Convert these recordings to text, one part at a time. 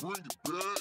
Bring it back.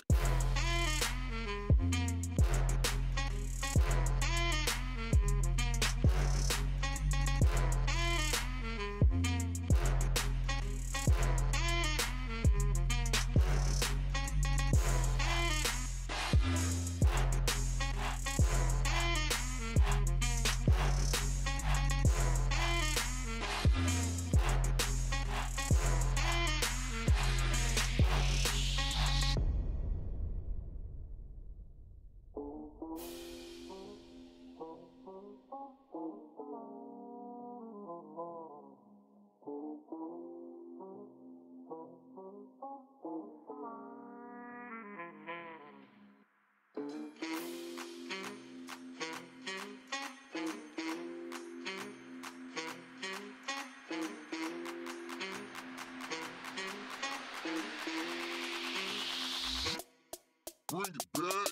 Bring it back.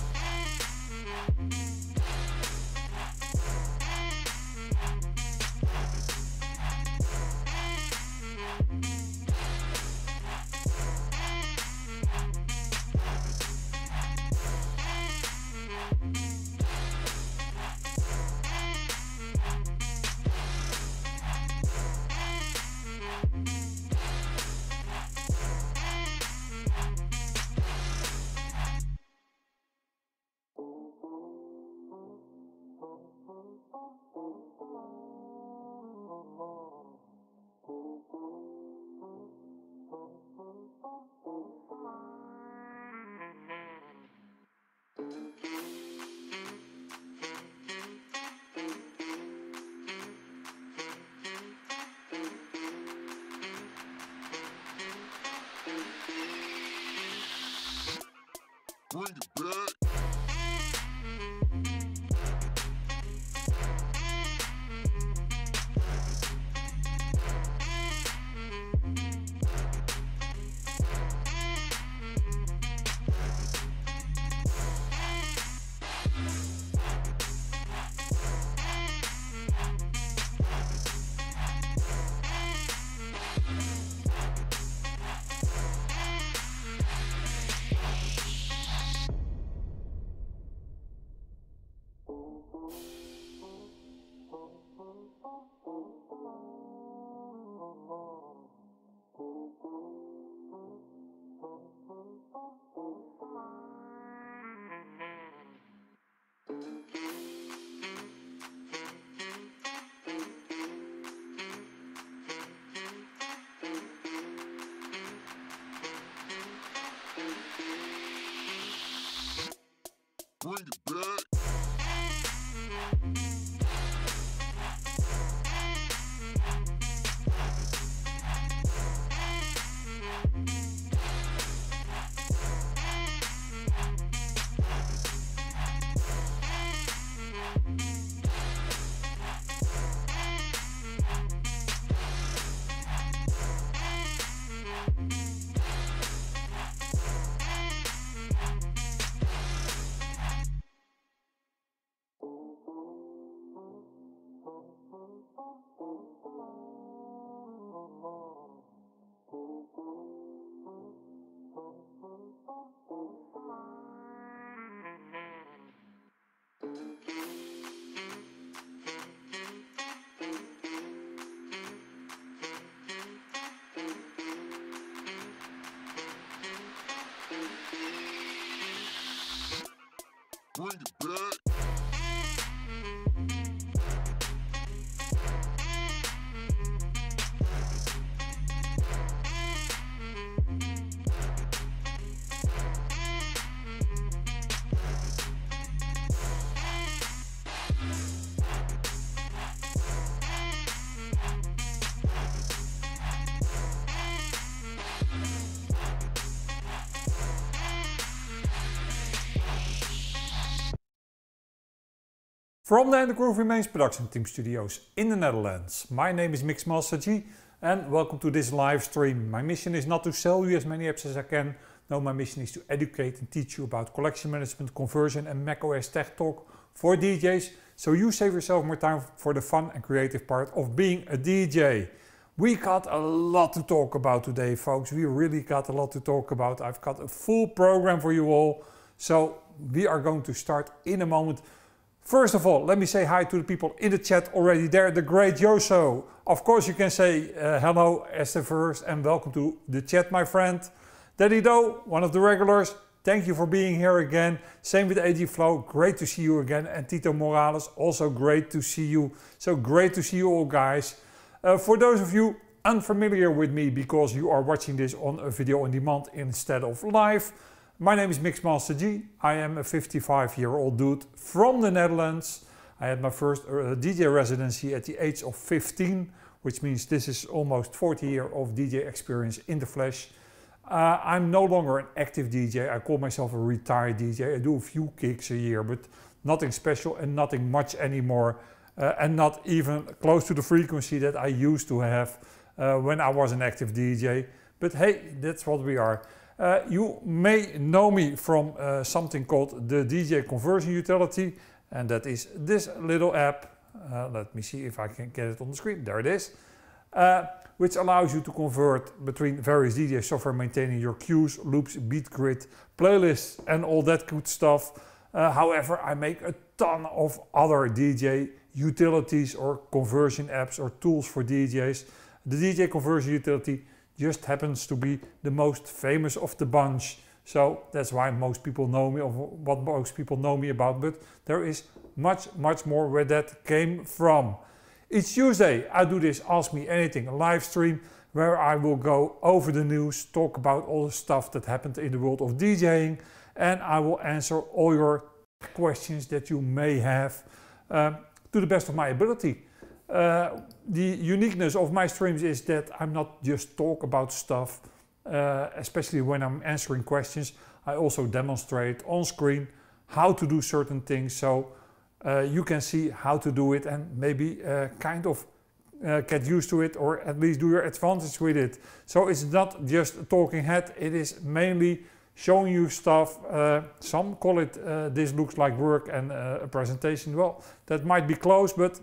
Bring it back. Bring it back. Bring it back. From the And The Groove Remains production team studios in the Netherlands, my name is Mixmaster G and welcome to this live stream. My mission is not to sell you as many apps as I can. No, my mission is to educate and teach you about collection management, conversion and macOS tech talk for DJs, so you save yourself more time for the fun and creative part of being a DJ. We got a lot to talk about today, folks. We really got a lot to talk about. I've got a full program for you all. So we are going to start in a moment. First of all, let me say hi to the people in the chat already there. The great Joso. Of course, you can say hello as the first and welcome to the chat, my friend. Daddy Doe, one of the regulars. Thank you for being here again. Same with AG Flow. Great to see you again. And Tito Morales, also great to see you. So great to see you all, guys. For those of you unfamiliar with me because you are watching this on a video on demand instead of live, my name is Mixmaster G. I am a 55-year-old dude from the Netherlands. I had my first DJ residency at the age of 15, which means this is almost 40 years of DJ experience in the flesh. I'm no longer an active DJ. I call myself a retired DJ. I do a few gigs a year, but nothing special and nothing much anymore. And not even close to the frequency that I used to have when I was an active DJ. But hey, that's what we are. You may know me from something called the DJ Conversion Utility, and that is this little app. Let me see if I can get it on the screen. There it is. Which allows you to convert between various DJ software, maintaining your cues, loops, beat grid, playlists, and all that good stuff. However, I make a ton of other DJ utilities or conversion apps or tools for DJs. The DJ Conversion Utility just happens to be the most famous of the bunch. So that's why most people know me, or what most people know me about, but there is much more where that came from. Each Tuesday I do this Ask Me Anything, a live stream where I will go over the news, talk about all the stuff that happened in the world of DJing, and I will answer all your questions that you may have to the best of my ability. The uniqueness of my streams is that I'm not just talk about stuff, especially when I'm answering questions. I also demonstrate on screen how to do certain things, so you can see how to do it and maybe kind of get used to it, or at least do your advantage with it. So it's not just a talking head, it is mainly showing you stuff. Some call it this looks like work and a presentation. Well, that might be close, but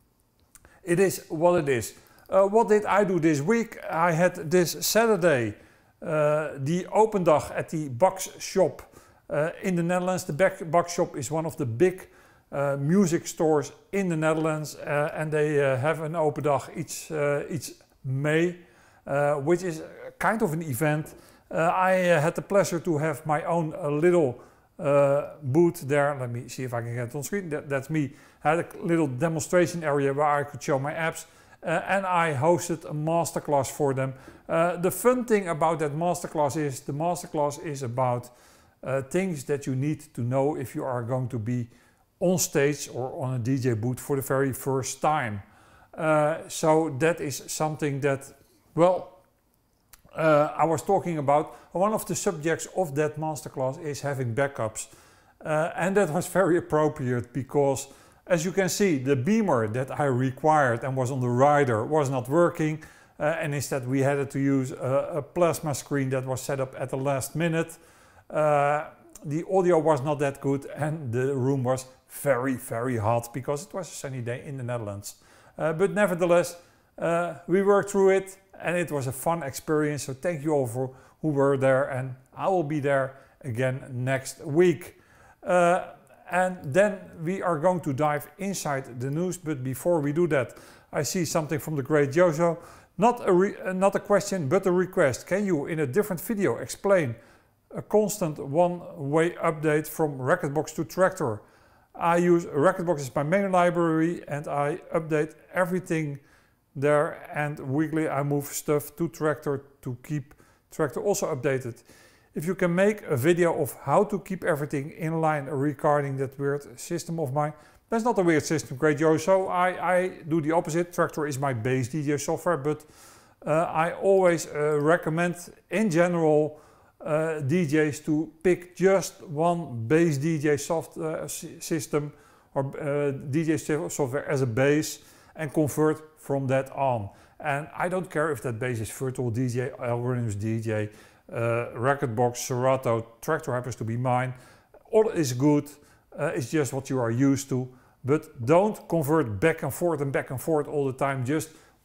it is what it is. What did I do this week? I had this Saturday the open dag at the Bax shop in the Netherlands. The Bax shop is one of the big music stores in the Netherlands, and they have an open dag each May, which is kind of an event. I had the pleasure to have my own little booth there. Let me see if I can get it on screen. That's me. I had a little demonstration area where I could show my apps, and I hosted a masterclass for them. The fun thing about that masterclass is the masterclass is about things that you need to know if you are going to be on stage or on a DJ booth for the very first time. So that is something that, well, I was talking about. One of the subjects of that masterclass is having backups. And that was very appropriate because, as you can see, the beamer that I required and was on the rider was not working. And instead we had to use a plasma screen that was set up at the last minute. The audio was not that good and the room was very hot because it was a sunny day in the Netherlands. But nevertheless, we worked through it and it was a fun experience. So thank you all for who were there, and I will be there again next week. And then we are going to dive inside the news. But before we do that, I see something from the great Joso. Not a question, but a request. Can you, in a different video, explain a constant one-way update from Rekordbox to Traktor? I use Rekordbox as my main library and I update everything there, and weekly I move stuff to Traktor to keep Traktor also updated. If you can make a video of how to keep everything in line regarding that weird system of mine. That's not a weird system, great Joe. So I do the opposite. Traktor is my base DJ software, but I always recommend in general DJs to pick just one base DJ system or DJ software as a base and convert from that on. And I don't care if that base is Virtual DJ, Algorithms DJ, Rekordbox, Serato, Traktor happens to be mine. All is good, it's just what you are used to. But don't convert back and forth all the time. Just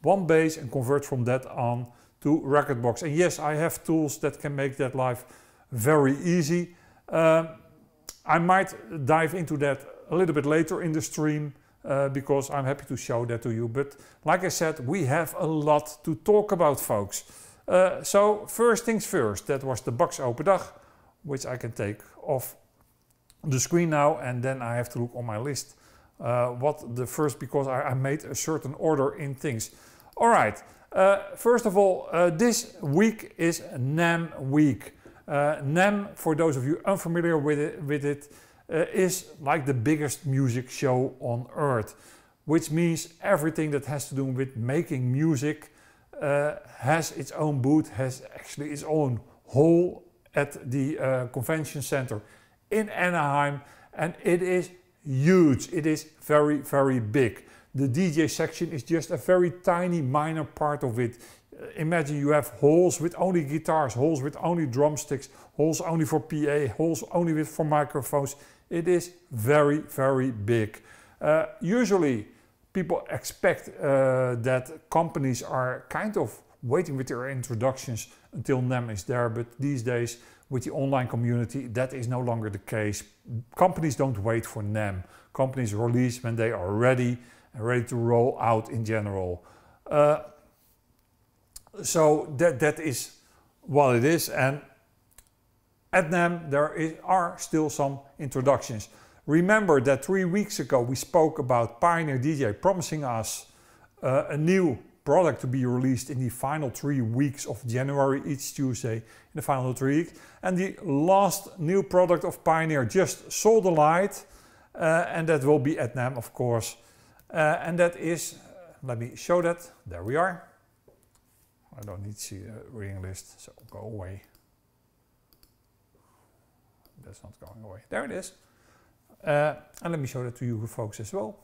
one bass and convert from that on to Rekordbox. And yes, I have tools that can make that life very easy. I might dive into that a little bit later in the stream because I'm happy to show that to you. But like I said, we have a lot to talk about, folks. So first things first, that was the box open dag, which I can take off the screen now, and then I have to look on my list what the first, because I made a certain order in things. All right, first of all, this week is NAMM week. NAMM, for those of you unfamiliar with it, is like the biggest music show on earth, which means everything that has to do with making music has its own booth, has actually its own hall at the convention center in Anaheim, and it is huge. It is very, very big. The DJ section is just a very tiny minor part of it. Imagine you have halls with only guitars, halls with only drumsticks, halls only for PA, halls only for microphones. It is very, very big. Usually people expect that companies are kind of waiting with their introductions until NAMM is there, but these days with the online community that is no longer the case. Companies don't wait for NAMM. Companies release when they are ready and ready to roll out in general. So that is what it is, and at NAMM there are still some introductions. Remember that 3 weeks ago we spoke about Pioneer DJ promising us a new product to be released in the final 3 weeks of January, each Tuesday in the final 3 weeks. And the last new product of Pioneer just saw the light, and that will be at NAMM, of course. And that is, let me show that, there we are. I don't need to see a reading list, so go away. That's not going away. There it is. And let me show that to you folks as well.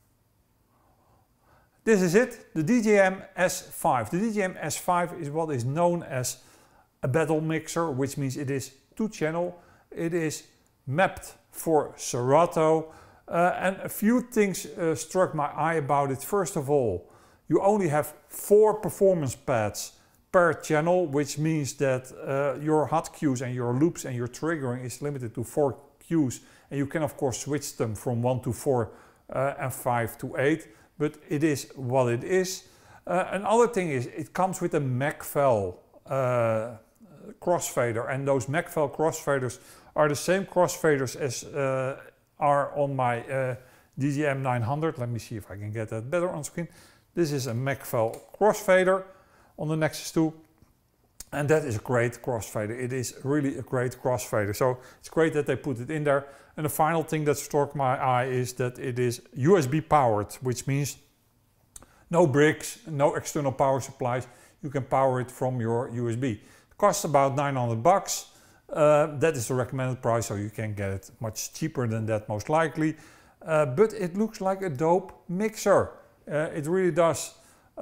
This is it, the DJM S5. The DJM S5 is what is known as a battle mixer, which means it is 2-channel. It is mapped for Serato. And a few things struck my eye about it. First of all, you only have 4 performance pads per channel, which means that your hot cues and your loops and your triggering is limited to 4 cues. And you can of course switch them from 1 to 4 and 5 to 8. But it is what it is. Another thing is it comes with a Macphail crossfader, and those Macphail crossfaders are the same crossfaders as are on my DJM 900. Let me see if I can get that better on screen. This is a Macphail crossfader on the Nexus 2, and that is a great crossfader. It is really a great crossfader, so it's great that they put it in there. And the final thing that struck my eye is that it is USB powered, which means no bricks, no external power supplies. You can power it from your USB. It costs about 900 bucks. That is the recommended price, so you can get it much cheaper than that most likely. But it looks like a dope mixer. It really does.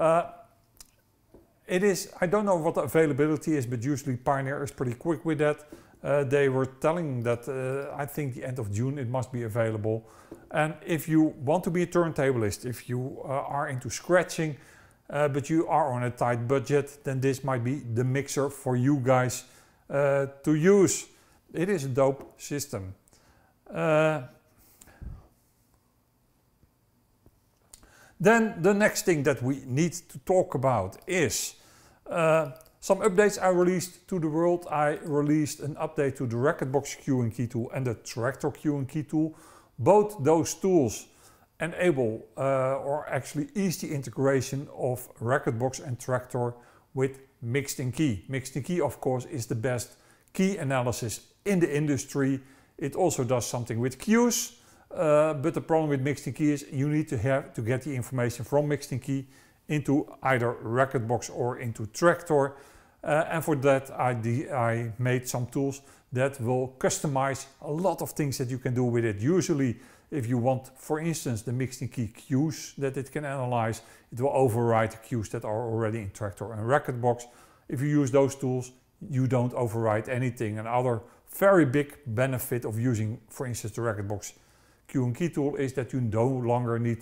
It is, I don't know what the availability is, but usually Pioneer is pretty quick with that. They were telling that I think the end of June it must be available. And if you want to be a turntablist, if you are into scratching, but you are on a tight budget, then this might be the mixer for you guys to use. It is a dope system. Then the next thing that we need to talk about is some updates I released to the world. I released an update to the Rekordbox Cue and Key tool and the Traktor Cue and Key tool. Both those tools enable or actually ease the integration of Rekordbox and Traktor with Mixed in Key. Mixed in Key, of course, is the best key analysis in the industry. It also does something with cues, but the problem with Mixed in Key is you need to get the information from Mixed in Key into either Rekordbox or into Traktor. And for that I made some tools that will customize a lot of things that you can do with it. Usually if you want, for instance, the Mixed in Key cues that it can analyze, it will override the cues that are already in Traktor and Rekordbox. If you use those tools, you don't override anything. Another very big benefit of using, for instance, the Rekordbox Cue and Key tool is that you no longer need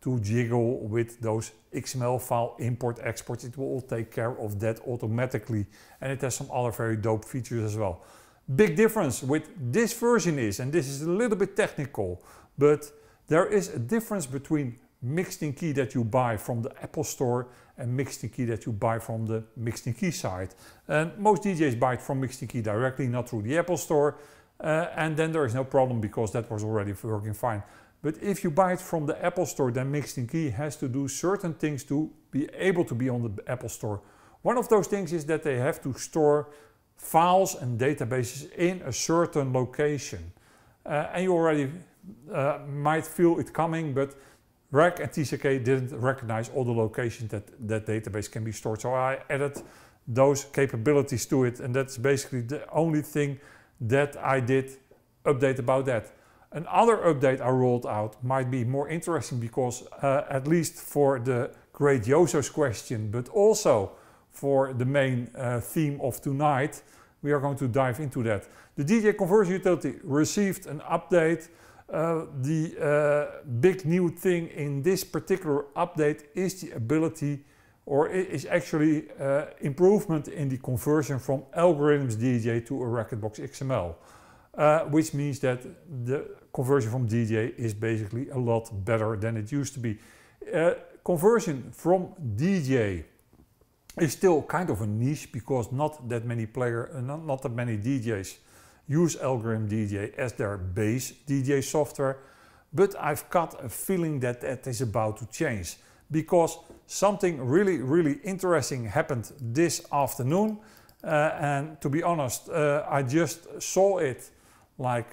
to jiggle with those XML file import exports. It will all take care of that automatically, and it has some other very dope features as well. Big difference with this version is, and this is a little bit technical, but there is a difference between Mixed-in-Key that you buy from the Apple Store and Mixed-in-Key that you buy from the Mixed-in-Key site. And most DJs buy it from Mixed-in-Key directly, not through the Apple Store, and then there is no problem because that was already working fine. But if you buy it from the Apple Store, then Mixed-in-Key has to do certain things to be able to be on the Apple Store. One of those things is that they have to store files and databases in a certain location. And you already might feel it coming, but RAC and TCK didn't recognize all the locations that database can be stored. So I added those capabilities to it, and that's basically the only thing that I did update about that. Another update I rolled out might be more interesting because at least for the great Jozo's question, but also for the main theme of tonight, we are going to dive into that. The DJ Conversion Utility received an update. The big new thing in this particular update is the ability, or is actually improvement in the conversion from Algorithms DJ to a Rekordbox XML. Which means that the conversion from DJ is basically a lot better than it used to be. Conversion from DJ is still kind of a niche because not that many DJs use Algorithm DJ as their base DJ software, but I've got a feeling that that is about to change because something really interesting happened this afternoon, and to be honest, I just saw it like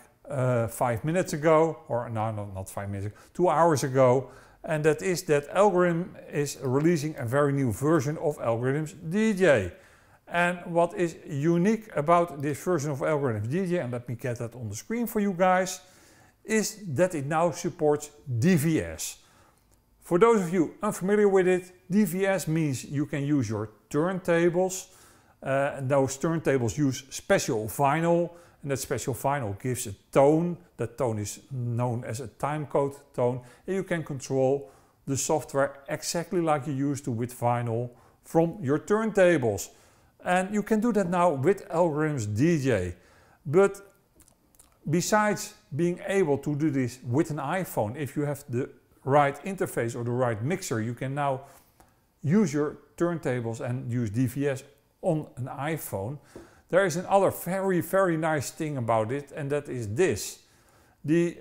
5 minutes ago, or no, not 5 minutes ago, 2 hours ago, and that is that Algorithm is releasing a very new version of Algorithms DJ. And what is unique about this version of Algorithms DJ, and let me get that on the screen for you guys, is that it now supports DVS. For those of you unfamiliar with it, DVS means you can use your turntables. And those turntables use special vinyl, and that special vinyl gives a tone. That tone is known as a timecode tone, and you can control the software exactly like you used to with vinyl from your turntables. And you can do that now with Algorithms DJ. But besides being able to do this with an iPhone, if you have the right interface or the right mixer, you can now use your turntables and use DVS on an iPhone. There is another very nice thing about it, and that is this. The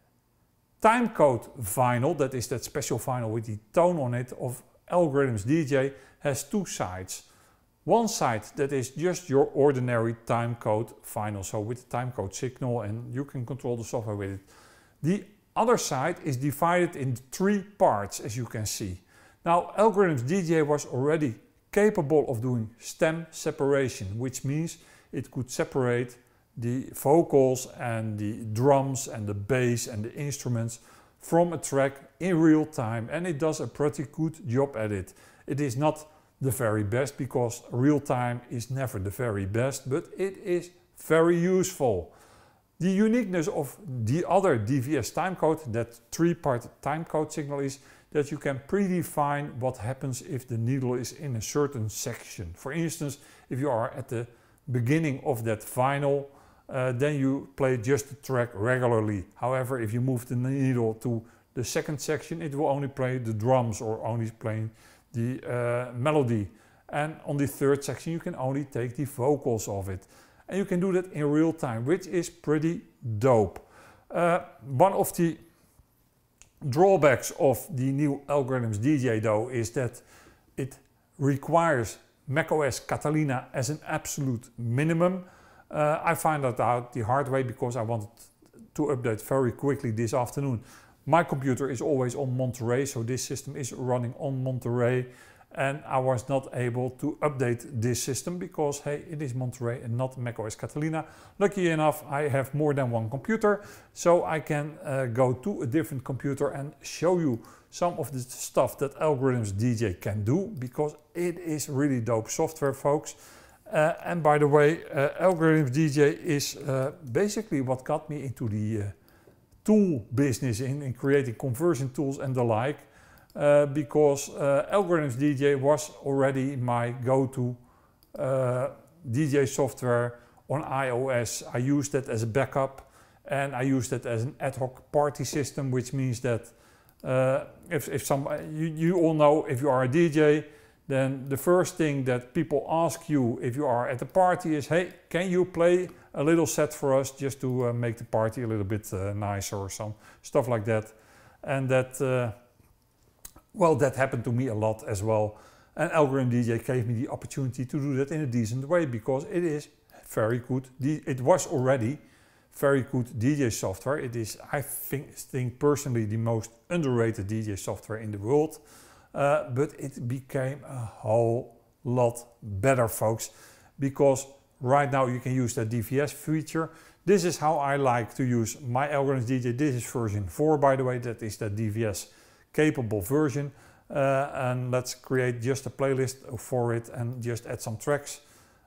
timecode vinyl, that is that special vinyl with the tone on it of Algorithms DJ, has two sides. One side that is just your ordinary timecode vinyl, so with the timecode signal, and you can control the software with it. The other side is divided in 3 parts, as you can see. Now, Algorithms DJ was already capable of doing stem separation, which means it could separate the vocals and the drums and the bass and the instruments from a track in real time, and it does a pretty good job at it. It is not the very best because real time is never the very best, but it is very useful. The uniqueness of the other DVS timecode, that 3-part timecode signal, is that you can predefine what happens if the needle is in a certain section. For instance, if you are at the beginning of that vinyl, then you play just the track regularly. However, if you move the needle to the second section, it will only play the drums or only play the melody. And on the third section, you can only take the vocals of it. And you can do that in real time, which is pretty dope. One of the drawbacks of the new Algorithms DJ though is that it requires macOS Catalina as an absolute minimum. I found that out the hard way because I wanted to update very quickly this afternoon. My computer is always on Monterey, so this system is running on Monterey, and I was not able to update this system because, hey, it is Monterey and not macOS Catalina. Lucky enough, I have more than one computer, so I can go to a different computer and show you some of the stuff that Algorithms DJ can do, because it is really dope software, folks. And by the way, Algorithms DJ is basically what got me into the tool business in creating conversion tools and the like. because Algorithms DJ was already my go-to DJ software on iOS. I used it as a backup and I used it as an ad hoc party system, which means that you all know if you are a DJ, then the first thing that people ask you if you are at a party is, hey, can you play a little set for us just to make the party a little bit nicer or some stuff like that. And that, well, that happened to me a lot as well. And Algorithm DJ gave me the opportunity to do that in a decent way because it is very good. It was already very good DJ software. It is, I think personally, the most underrated DJ software in the world. But it became a whole lot better, folks, because right now you can use that DVS feature. This is how I like to use my Algorithms DJ. This is version 4, by the way. That is the DVS capable version. And let's create just a playlist for it and just add some tracks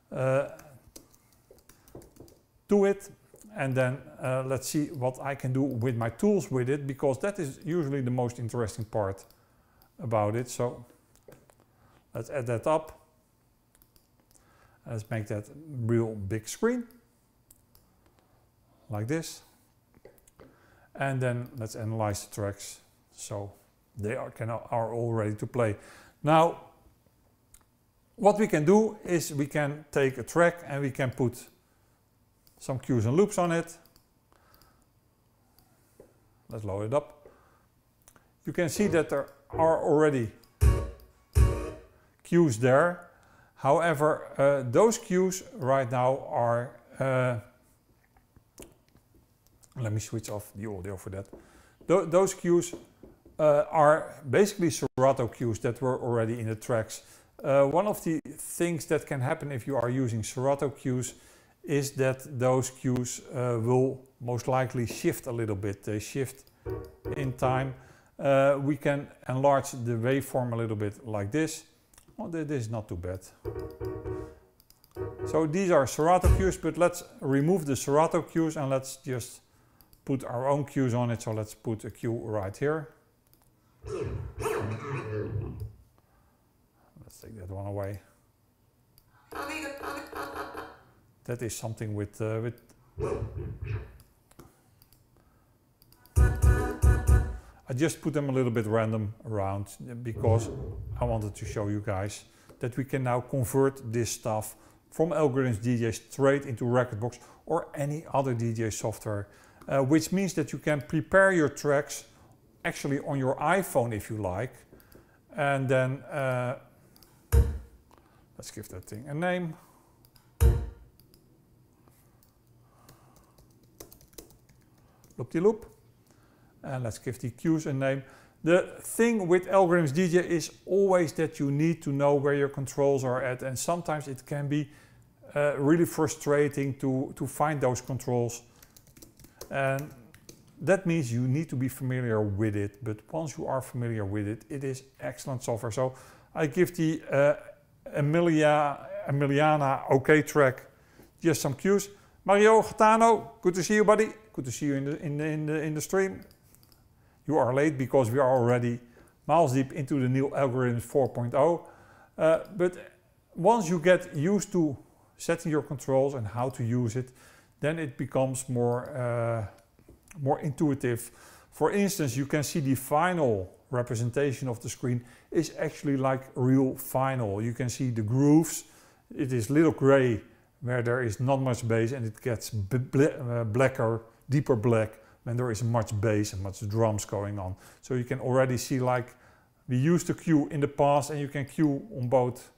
to it. And then let's see what I can do with my tools with it, because that is usually the most interesting part about it. So let's add that up. Let's make that real big screen like this, and then let's analyze the tracks so they are all ready to play. Now what we can do is we can take a track and we can put some cues and loops on it. Let's load it up. You can see that there are already cues there. However, those cues right now are, let me switch off the audio for that. Those cues are basically Serato cues that were already in the tracks. One of the things that can happen if you are using Serato cues is that those cues will most likely shift a little bit. They shift in time. We can enlarge the waveform a little bit like this. Well, this is not too bad. So these are Serato cues, but let's remove the Serato cues and let's just put our own cues on it. So let's put a cue right here. Let's take that one away. That is something with I just put them a little bit random around because I wanted to show you guys that we can now convert this stuff from Algorithms DJ straight into Rekordbox or any other DJ software, which means that you can prepare your tracks actually on your iPhone if you like, and then let's give that thing a name. Loop-de-loop. And let's give the cues a name. The thing with Algorithms DJ is always that you need to know where your controls are at, and sometimes it can be really frustrating to find those controls. And that means you need to be familiar with it, but once you are familiar with it, it is excellent software. So I give the Emiliana OK track just some cues. Mario Gaetano, good to see you, buddy. Good to see you in the stream. You are late because we are already miles deep into the new Algorithms 4.0. But once you get used to setting your controls and how to use it, then it becomes more intuitive. For instance, you can see the final representation of the screen is actually like real vinyl. You can see the grooves. It is little gray where there is not much bass, and it gets blacker, deeper black when there is much bass and much drums going on. So you can already see, like we used to cue in the past, and you can cue on both.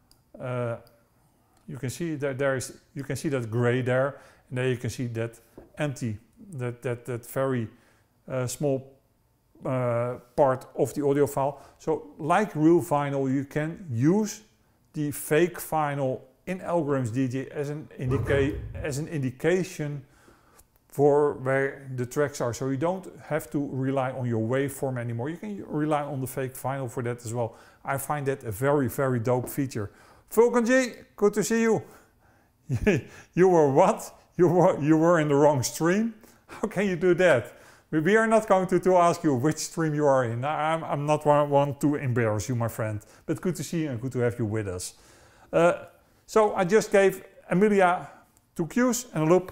You can see that you can see that gray there, and there you can see that empty, that very small part of the audio file. So like real vinyl, you can use the fake vinyl in Algorithms DJ as an indication for where the tracks are. So you don't have to rely on your waveform anymore. You can rely on the fake vinyl for that as well. I find that a very, very dope feature. Vulcan G, good to see you. You were what? You were in the wrong stream? How can you do that? We are not going to ask you which stream you are in. I'm not one to embarrass you, my friend. But good to see you and good to have you with us. So I just gave Emilia 2 cues and a loop.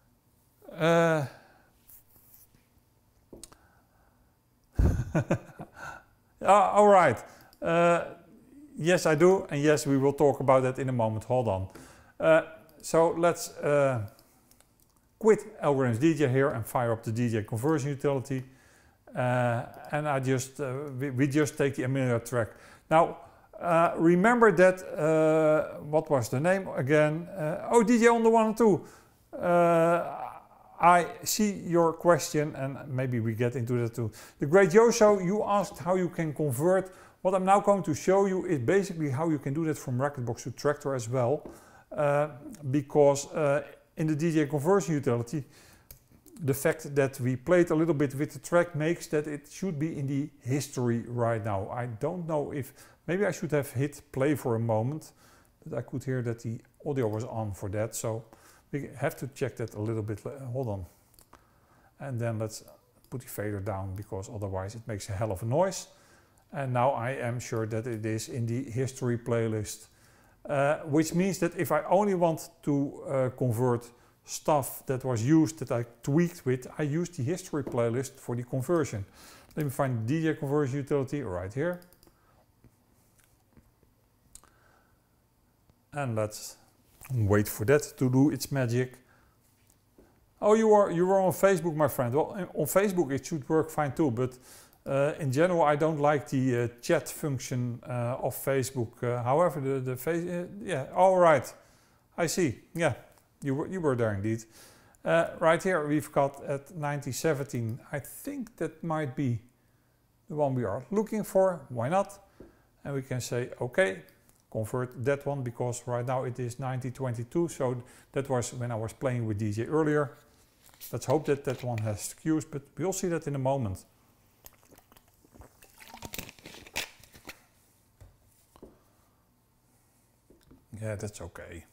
All right. Yes, I do. And yes, we will talk about that in a moment. Hold on. So let's quit Algorithms DJ here and fire up the DJ conversion utility. And I just we just take the Emilia track. Now remember that what was the name again? Oh, DJ on the 1 and 2. I see your question, and maybe we get into that too. The Great Joso, you asked how you can convert. What I'm now going to show you is basically how you can do that from Rekordbox to Traktor as well. Because in the DJ conversion utility, the fact that we played a little bit with the track makes that it should be in the history right now. I don't know if, maybe I should have hit play for a moment, but I could hear that the audio was on for that. So we have to check that a little bit. Hold on. And then let's put the fader down, because otherwise it makes a hell of a noise. And now I am sure that it is in the history playlist. Which means that if I only want to convert stuff that was used, that I tweaked with, I use the history playlist for the conversion. Let me find the DJ conversion utility right here. And let's wait for that to do its magic. Oh, you were on Facebook, my friend. Well, on Facebook it should work fine too, but in general I don't like the chat function of Facebook. However, yeah, all right, I see. Yeah, you were there indeed. Right here we've got at 9017. I think that might be the one we are looking for. Why not? And we can say okay. Convert that one, because right now it is 9022, so that was when I was playing with DJ earlier. Let's hope that that one has cues, but we'll see that in a moment. Yeah, that's okay.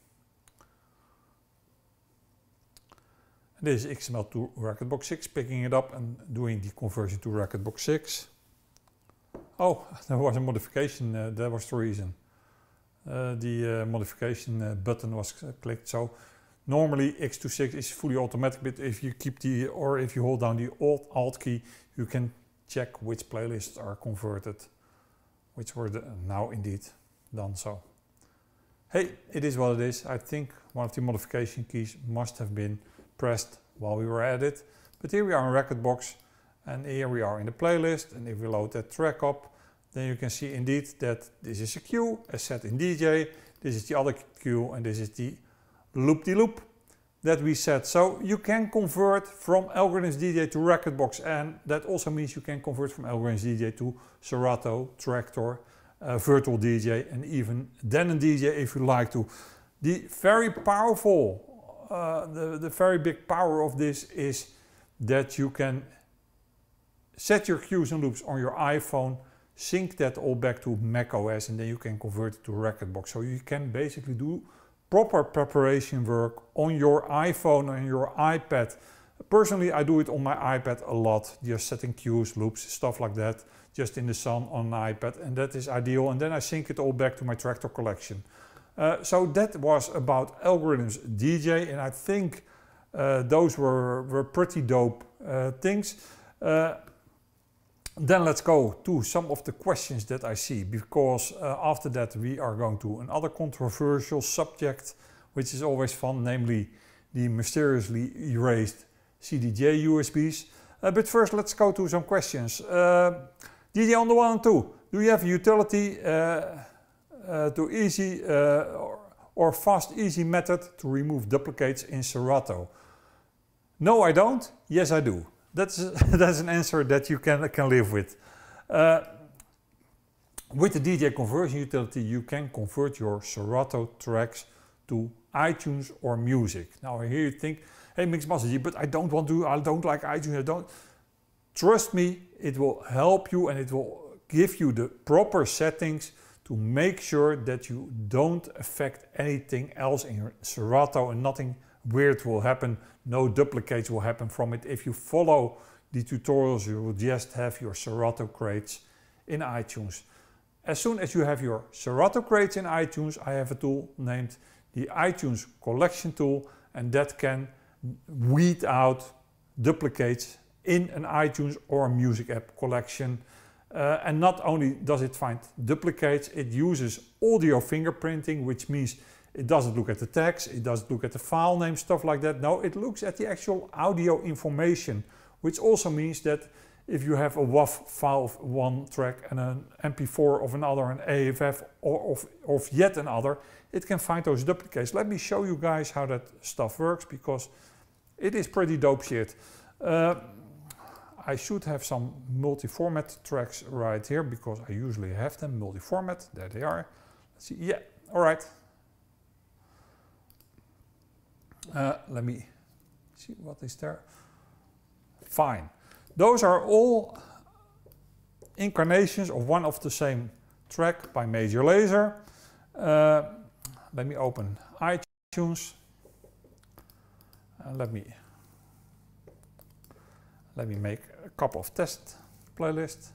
This is XML to Rekordbox 6, picking it up and doing the conversion to Rekordbox 6. Oh, there was a modification, that was the reason. The modification button was clicked. So normally X26 is fully automatic, but if you keep if you hold down the Alt key, you can check which playlists are converted, which were now indeed done so. Hey, it is what it is. I think one of the modification keys must have been pressed while we were at it. But here we are in Rekordbox, and here we are in the playlist, and if we load that track up, then you can see indeed that this is a cue, as set in DJ, this is the other cue, and this is the loop-de-loop that we set. So you can convert from Algorithms DJ to Rekordbox, and that also means you can convert from Algorithms DJ to Serato, Traktor, Virtual DJ, and even Denon DJ if you like to. The very powerful, the very big power of this is that you can set your cues and loops on your iPhone, sync that all back to macOS, and then you can convert it to Rekordbox. So you can basically do proper preparation work on your iPhone and your iPad. Personally, I do it on my iPad a lot, just setting cues, loops, stuff like that, just in the sun on an iPad, and that is ideal. And then I sync it all back to my Traktor collection. So that was about Algorithms DJ, and I think those were pretty dope things. Then let's go to some of the questions that I see, because after that we are going to another controversial subject, which is always fun, namely the mysteriously erased CDJ USBs. But first let's go to some questions. DJ on the 1 and 2, do you have a utility to easy or fast easy method to remove duplicates in Serato? No, I don't. Yes, I do. That's an answer that you can live with. With the DJ conversion utility, you can convert your Serato tracks to iTunes or music. Now here you think, hey Mixmaster, but I don't like iTunes, Trust me, it will help you and it will give you the proper settings to make sure that you don't affect anything else in your Serato and nothing weird will happen. No duplicates will happen from it if you follow the tutorials, you will just have your Serato crates in iTunes. As soon as you have your Serato crates in iTunes, I have a tool named the iTunes Collection Tool, and that can weed out duplicates in an iTunes or a music app collection. And not only does it find duplicates, it uses audio fingerprinting, which means it doesn't look at the text, it doesn't look at the file name, stuff like that. No, it looks at the actual audio information, which also means that if you have a WAV file of one track and an MP4 of another, an AFF of yet another, it can find those duplicates. Let me show you guys how that stuff works, because it is pretty dope shit. I should have some multi-format tracks right here, because I usually have them multi-format. There they are. Let's see. Yeah, all right. Let me see what is there. Fine. Those are all incarnations of one of the same track by Major Lazer. Let me open iTunes. Let me make a couple of test playlists.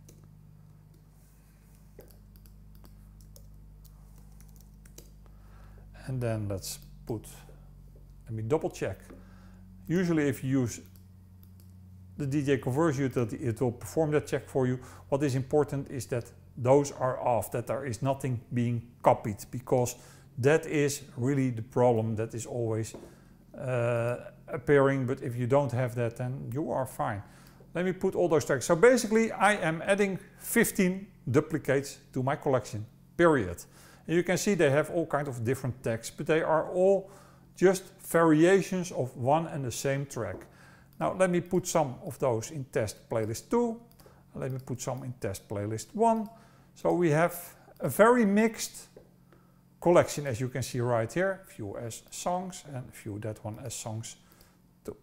And then let me double check. Usually if you use the DJ Conversion utility, it will perform that check for you. What is important is that those are off, that there is nothing being copied, because that is really the problem that is always appearing. But if you don't have that, then you are fine. Let me put all those tracks. So basically I am adding 15 duplicates to my collection, period. And you can see they have all kinds of different tags, but they are all just variations of one and the same track. Now let me put some of those in test playlist 2. Let me put some in test playlist 1. So we have a very mixed collection, as you can see right here. A few as songs and a few that one as songs too.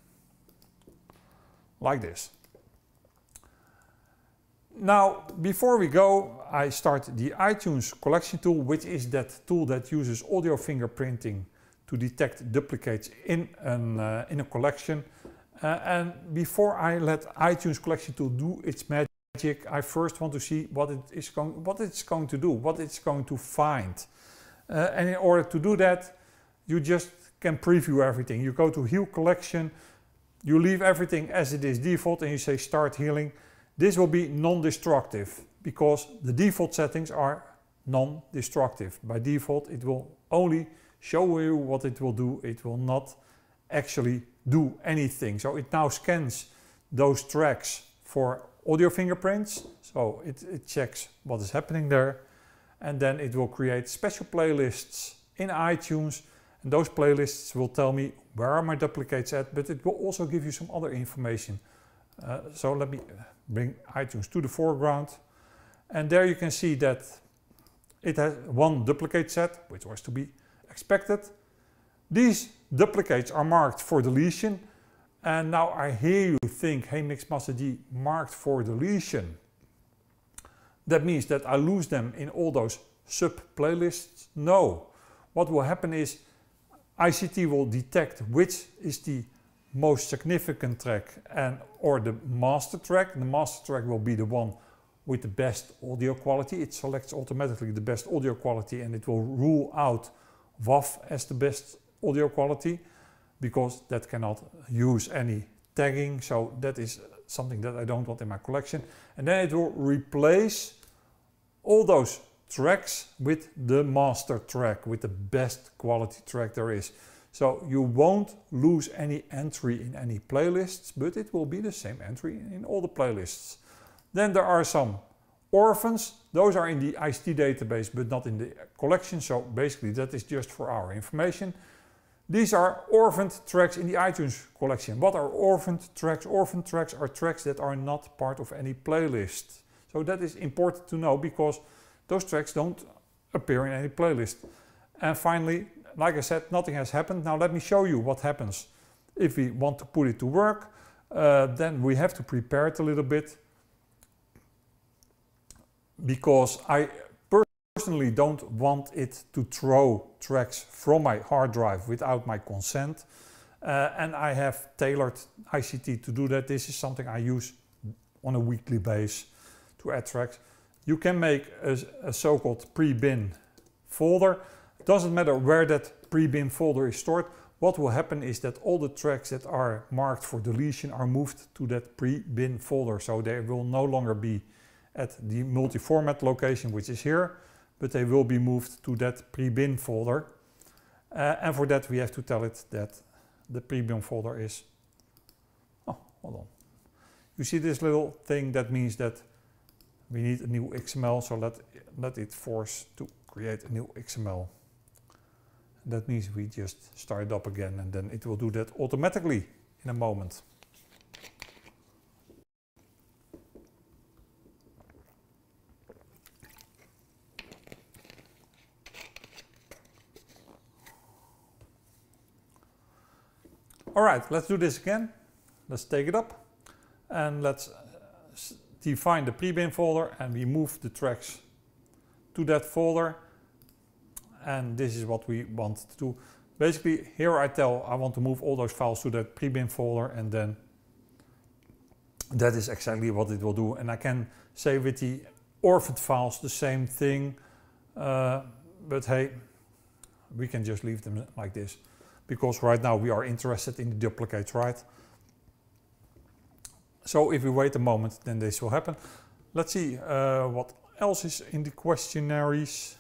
Like this. Now, before we go, I start the iTunes Collection Tool, which is that tool that uses audio fingerprinting to detect duplicates in a collection. And before I let iTunes Collection Tool do its magic, I first want to see what it's going to do, what it's going to find. And in order to do that, you just can preview everything. You go to Heal Collection, you leave everything as it is default, and you say Start Healing. This will be non-destructive, because the default settings are non-destructive. By default, it will only show you what it will do. It will not actually do anything. So it now scans those tracks for audio fingerprints. So it checks what is happening there. And then it will create special playlists in iTunes. And those playlists will tell me where are my duplicates at, but it will also give you some other information. So let me bring iTunes to the foreground. And there you can see that it has one duplicate set, which was to be expected. These duplicates are marked for deletion. And now I hear you think, hey Mixmaster G, marked for deletion. That means that I lose them in all those sub-playlists? No. What will happen is ICT will detect which is the most significant track or the master track. The master track will be the one with the best audio quality. It selects automatically the best audio quality, and it will rule out WAV as the best audio quality, because that cannot use any tagging. So that is something that I don't want in my collection. And then it will replace all those tracks with the master track, with the best quality track there is. So you won't lose any entry in any playlists, but it will be the same entry in all the playlists. Then there are some orphans. Those are in the ICT database, but not in the collection. So basically that is just for our information. These are orphaned tracks in the iTunes collection. What are orphaned tracks? Orphaned tracks are tracks that are not part of any playlist. So that is important to know, because those tracks don't appear in any playlist. And finally, like I said, nothing has happened. Now let me show you what happens if we want to put it to work. Then we have to prepare it a little bit, because I personally don't want it to throw tracks from my hard drive without my consent. And I have tailored ICT to do that. This is something I use on a weekly basis to add tracks. You can make a so-called pre-bin folder. It doesn't matter where that pre-bin folder is stored. What will happen is that all the tracks that are marked for deletion are moved to that pre-bin folder. So they will no longer be at the multi-format location, which is here, but they will be moved to that pre-bin folder. And for that we have to tell it that the pre-bin folder is, oh, hold on. You see this little thing, that means that we need a new XML, so let it force to create a new XML. That means we just start it up again, and then it will do that automatically in a moment. All right, let's do this again. Let's take it up and let's define the pre-bin folder, and we move the tracks to that folder. And this is what we want to do. Basically, here I want to move all those files to that pre-bin folder, and then that is exactly what it will do. And I can say with the orphaned files the same thing, but hey, we can just leave them like this, because right now we are interested in the duplicates, right? So if we wait a moment, then this will happen. Let's see what else is in the questionnaires.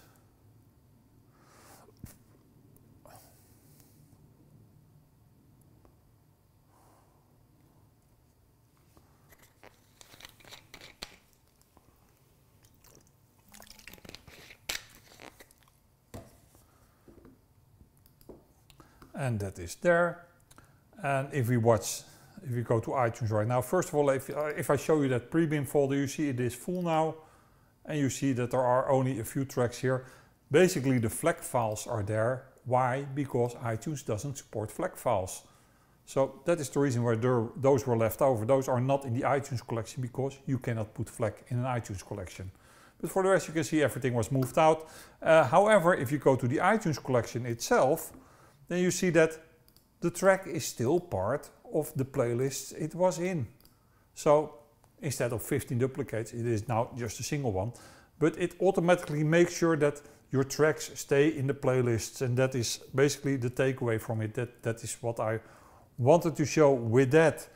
And that is there. And if we go to iTunes right now, first of all, if I show you that pre-bin folder, you see it is full now, and you see that there are only a few tracks here. Basically, the FLAC files are there. Why? Because iTunes doesn't support FLAC files. So that is the reason why those were left over. Those are not in the iTunes collection because you cannot put FLAC in an iTunes collection. But for the rest, you can see everything was moved out. However, if you go to the iTunes collection itself, then you see that the track is still part of the playlists it was in. So instead of 15 duplicates, it is now just a single one. But it automatically makes sure that your tracks stay in the playlists, and that is basically the takeaway from it. That is what I wanted to show with that.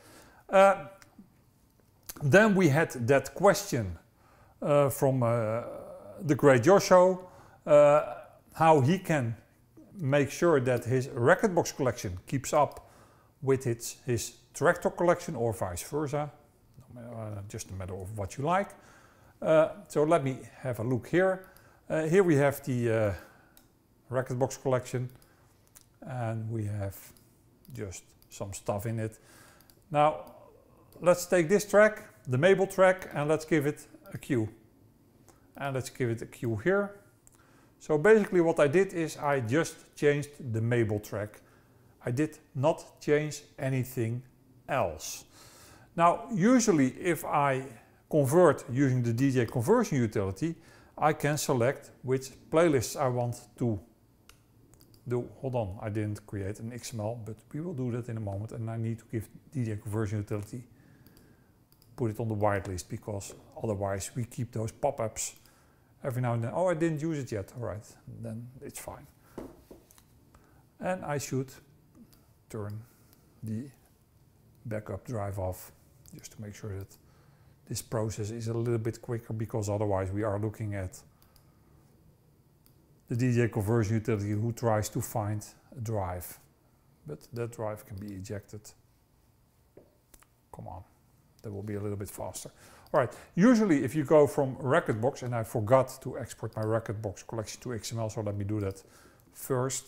Then we had that question from the great Joshua, how he can make sure that his Rekordbox collection keeps up with his Traktor collection, or vice versa. Just a matter of what you like. So let me have a look here. Here we have the Rekordbox collection, and we have just some stuff in it. Now let's take this track, the Mabel track, and let's give it a Q. And let's give it a Q here. So basically what I did is I just changed the Mabel track. I did not change anything else. Now usually if I convert using the DJ conversion utility, I can select which playlists I want to do. Hold on, I didn't create an XML, but we will do that in a moment, and I need to give DJ conversion utility, put it on the whitelist, because otherwise we keep those pop-ups every now and then. Oh, I didn't use it yet. All right, then it's fine. And I should turn the backup drive off, just to make sure that this process is a little bit quicker, because otherwise we are looking at the DJ conversion utility who tries to find a drive, but that drive can be ejected. Come on, that will be a little bit faster. All right, usually if you go from Rekordbox, and I forgot to export my Rekordbox collection to XML, so let me do that first.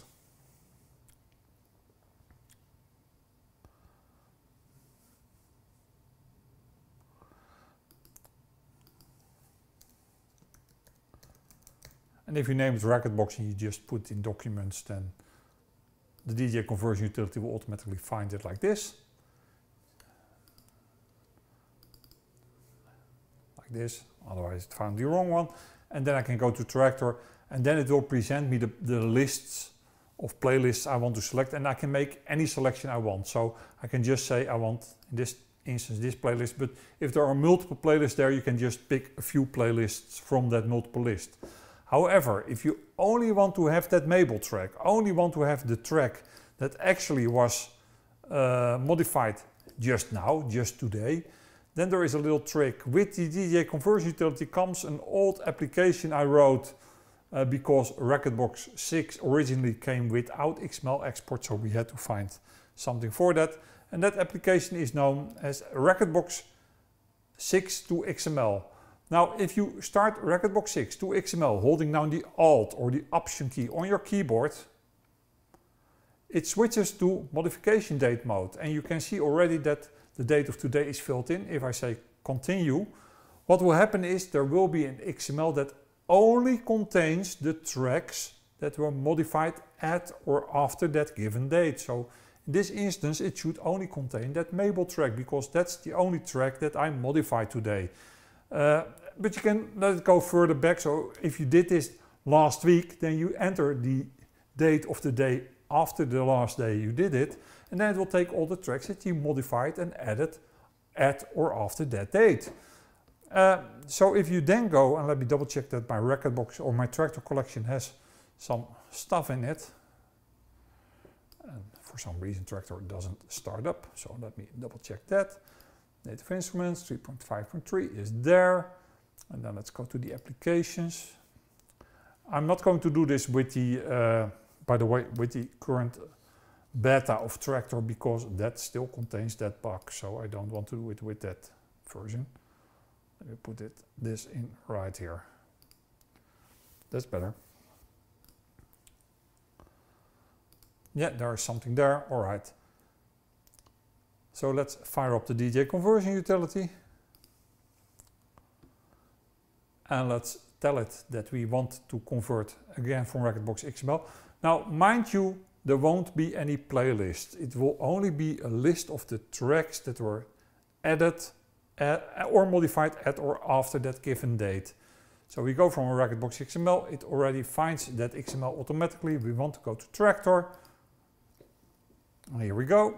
And if you name it Rekordbox and you just put in documents, then the DJ conversion utility will automatically find it like this. Like this, otherwise it found the wrong one. And then I can go to Traktor, and then it will present me the lists of playlists I want to select, and I can make any selection I want. So I can just say I want, in this instance, this playlist, but if there are multiple playlists there, you can just pick a few playlists from that multiple list. However, if you only want to have that Mabel track, only want to have the track that actually was modified just now, just today, then there is a little trick. With the DJ Conversion utility comes an old application I wrote because Rekordbox 6 originally came without XML export, so we had to find something for that. And that application is known as Rekordbox 6 to XML. Now, if you start Rekordbox 6 to XML holding down the Alt or the Option key on your keyboard, it switches to modification date mode. And you can see already that the date of today is filled in. If I say continue, what will happen is there will be an XML that only contains the tracks that were modified at or after that given date. So in this instance, it should only contain that Mabel track because that's the only track that I modified today. But you can let it go further back. So if you did this last week, then you enter the date of the day after the last day you did it, and then it will take all the tracks that you modified and added at or after that date. So if you then go, and let me double check that my Rekordbox or my Traktor collection has some stuff in it, and for some reason Traktor doesn't start up, so let me double check that. Native Instruments 3.5.3 is there, and then let's go to the applications. I'm not going to do this with the by the way, with the current beta of Traktor because that still contains that bug, so I don't want to do it with that version. Let me put this in right here. That's better. Yeah, there is something there. All right. So let's fire up the DJ Conversion utility. And let's tell it that we want to convert again from Rekordbox XML. Now, mind you, there won't be any playlist. It will only be a list of the tracks that were added or modified at or after that given date. So we go from a Rekordbox XML, it already finds that XML automatically. We want to go to Traktor. And here we go.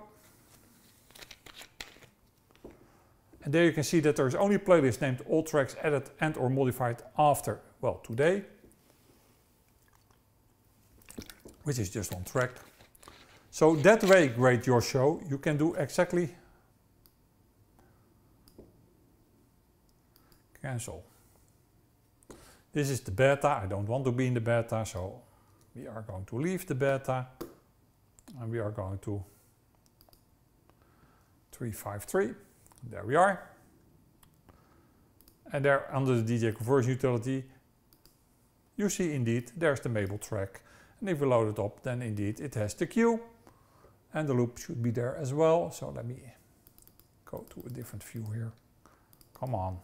And there you can see that there's only a playlist named all tracks added and or modified after, well, today. Which is just one track. So that way, Grade Your Show, you can do exactly cancel. This is the beta. I don't want to be in the beta, so we are going to leave the beta and we are going to 353. There we are. And there under the DJ Conversion utility, you see indeed there's the Mabel track. And if we load it up, then indeed it has the cue. And the loop should be there as well. So let me go to a different view here. Come on.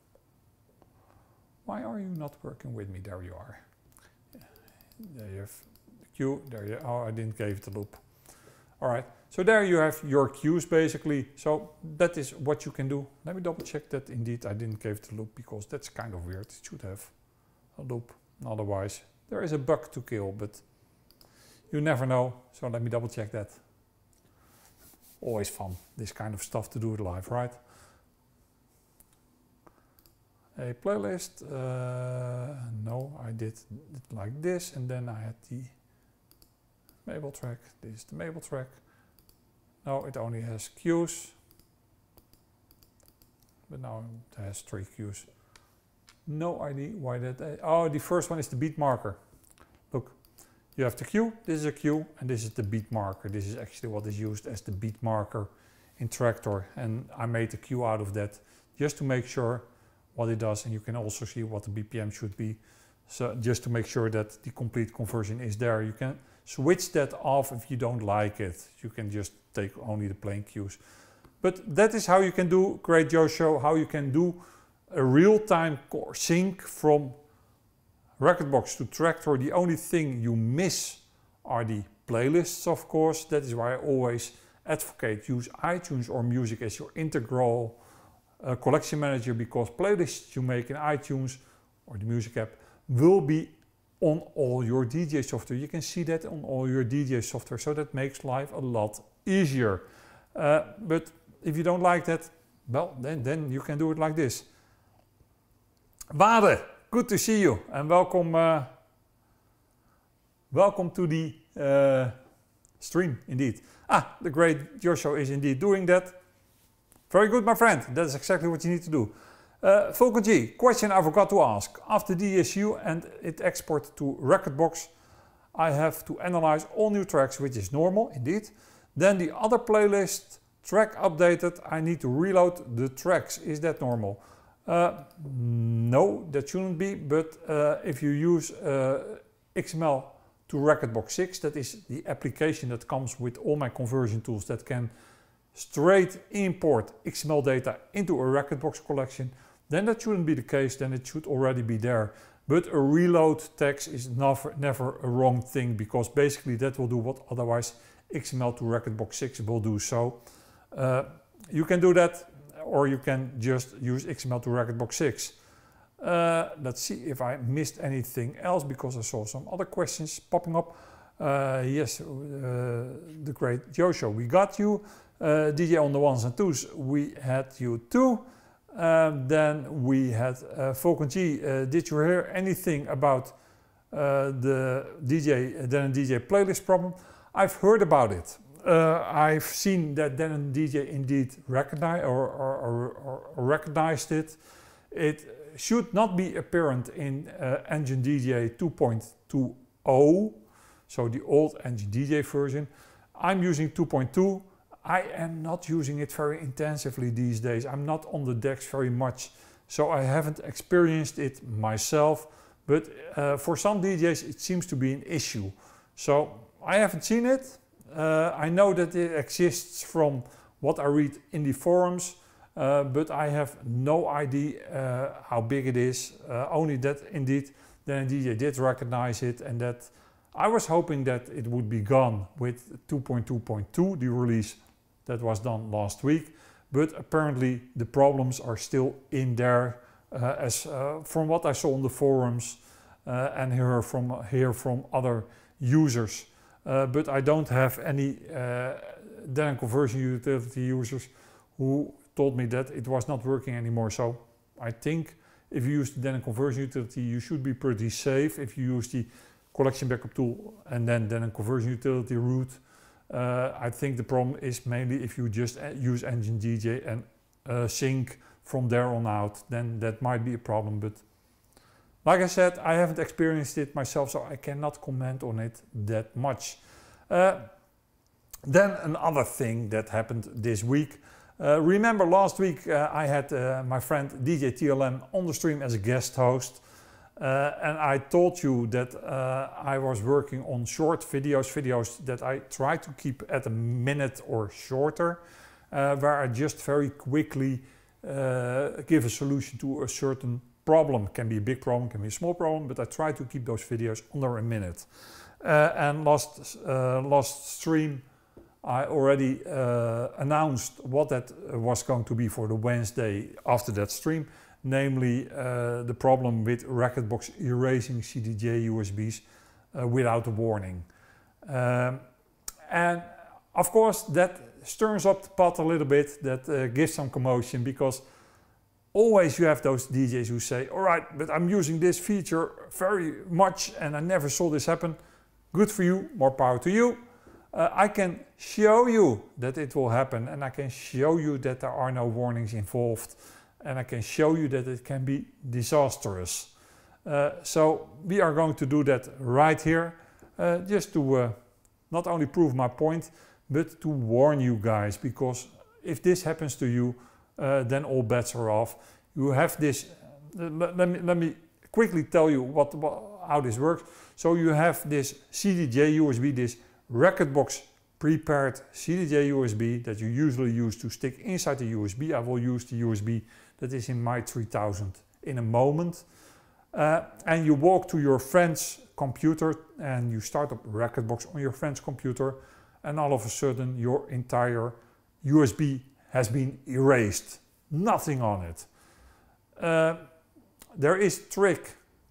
Why are you not working with me? There you are. There you have the cue. There you, oh, I didn't give it the loop. All right. So there you have your cues basically. So that is what you can do. Let me double check that indeed I didn't give it the loop because that's kind of weird. It should have a loop. Otherwise, there is a bug to kill, but you never know. So let me double check that. Always fun, this kind of stuff to do it live, right? A playlist. No, I did it like this, and then I had the Mabel track. This is the Mabel track. No, it only has cues. But now it has 3 cues. No idea why that. Oh, the first one is the beat marker. Look, you have the cue, this is a cue, and this is the beat marker. This is actually what is used as the beat marker in Traktor. And I made a cue out of that just to make sure what it does. And you can also see what the BPM should be. So just to make sure that the complete conversion is there. You can switch that off if you don't like it. You can just take only the plain cues. But that is how you can do Grade Your Show, how you can do a real-time sync from Rekordbox to Traktor. The only thing you miss are the playlists, of course. That is why I always advocate use iTunes or music as your integral collection manager, because playlists you make in iTunes or the music app will be on all your DJ software. You can see that on all your DJ software, so that makes life a lot easier. But if you don't like that, well, then you can do it like this. Wade, good to see you, and welcome to the stream, indeed. The great Joshua is indeed doing that. Very good, my friend. That's exactly what you need to do. Vulcan G, question I forgot to ask. After DSU and it exports to Rekordbox, I have to analyze all new tracks, which is normal, indeed. Then the other playlist track updated, I need to reload the tracks. Is that normal? No, that shouldn't be, but if you use XML to Rekordbox 6, that is the application that comes with all my conversion tools that can straight import XML data into a Rekordbox collection, then that shouldn't be the case, then it should already be there. But a reload text is never a wrong thing, because basically that will do what otherwise XML to Rekordbox 6 will do. So you can do that, or you can just use XML to Rekordbox 6. Let's see if I missed anything else, because I saw some other questions popping up. Yes, the great Joshua, we got you. DJ on the ones and twos, we had you too. Then we had Vulcan G. Did you hear anything about the DJ playlist problem? I've heard about it. I've seen that Dan DJ indeed recognized it. It should not be apparent in Engine DJ 2.20, so the old Engine DJ version. I'm using 2.2. I am not using it very intensively these days. I'm not on the decks very much, so I haven't experienced it myself. But for some DJs it seems to be an issue. So I haven't seen it. I know that it exists from what I read in the forums, but I have no idea how big it is. Only that indeed Dan DJ did recognize it, and that I was hoping that it would be gone with 2.2.2, the release that was done last week, but apparently the problems are still in there, from what I saw on the forums and hear from other users. But I don't have any Denon conversion utility users who told me that it was not working anymore. So I think if you use the Denon conversion utility, you should be pretty safe. If you use the collection backup tool and then Denon conversion utility root, I think the problem is mainly if you just use Engine DJ and sync from there on out, then that might be a problem. But like I said, I haven't experienced it myself, so I cannot comment on it that much. Then another thing that happened this week. Remember last week I had my friend DJ TLM on the stream as a guest host. And I told you that I was working on short videos that I try to keep at a minute or shorter, where I just very quickly give a solution to a certain problem. Can be a big problem, can be a small problem, but I try to keep those videos under a minute. And last stream I already announced what that was going to be for the Wednesday after that stream. Namely the problem with Rekordbox erasing CDJ USBs without a warning. And of course that stirs up the pot a little bit, that gives some commotion, because always you have those DJs who say, all right, but I'm using this feature very much and I never saw this happen. Good for you, more power to you. I can show you that it will happen, and I can show you that there are no warnings involved. And I can show you that it can be disastrous. So we are going to do that right here, just to not only prove my point, but to warn you guys, because if this happens to you, then all bets are off. You have this, let me quickly tell you how this works. So you have this CDJ USB, this Rekordbox prepared CDJ USB that you usually use to stick inside the USB. I will use the USB that is in my 3000 in a moment. And you walk to your friend's computer and you start up Rekordbox on your friend's computer, and all of a sudden your entire USB has been erased. Nothing on it. There is a trick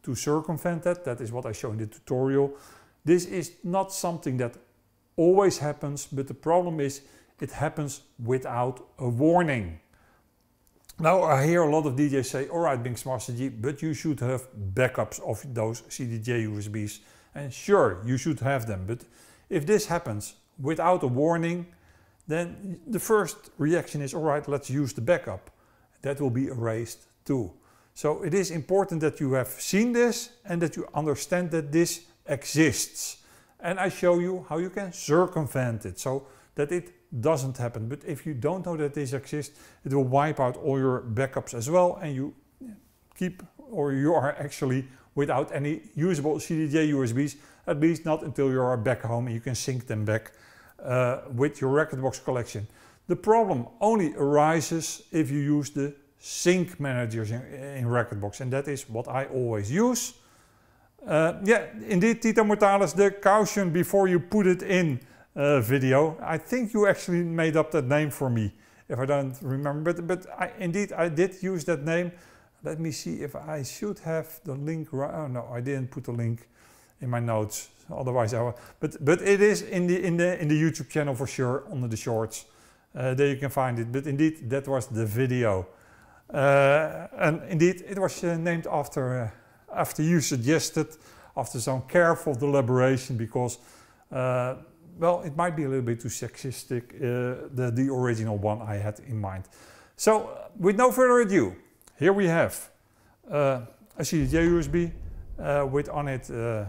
to circumvent that. That is what I show in the tutorial. This is not something that always happens, but the problem is it happens without a warning. Now I hear a lot of DJs say, alright Mixmaster G, but you should have backups of those CDJ USBs. And sure, you should have them, but if this happens without a warning, then the first reaction is, alright, let's use the backup. That will be erased too. So it is important that you have seen this and that you understand that this exists. And I show you how you can circumvent it so that it doesn't happen. But if you don't know that this exists, it will wipe out all your backups as well, and you are actually without any usable CDJ USBs, at least not until you are back home and you can sync them back with your Rekordbox collection. The problem only arises if you use the sync managers in Rekordbox, and that is what I always use. Yeah, indeed, Tito Mortales, the caution before you put it in video. I think you actually made up that name for me, if I don't remember, but I did use that name. Let me see if I should have the link right. Oh no, I didn't put the link in my notes. Otherwise, but it is in the YouTube channel for sure, under the shorts. There you can find it. But indeed, that was the video, and indeed, it was named after you suggested, after some careful deliberation, because well, it might be a little bit too sexistic, the original one I had in mind. So, with no further ado, here we have a CDJ USB with on it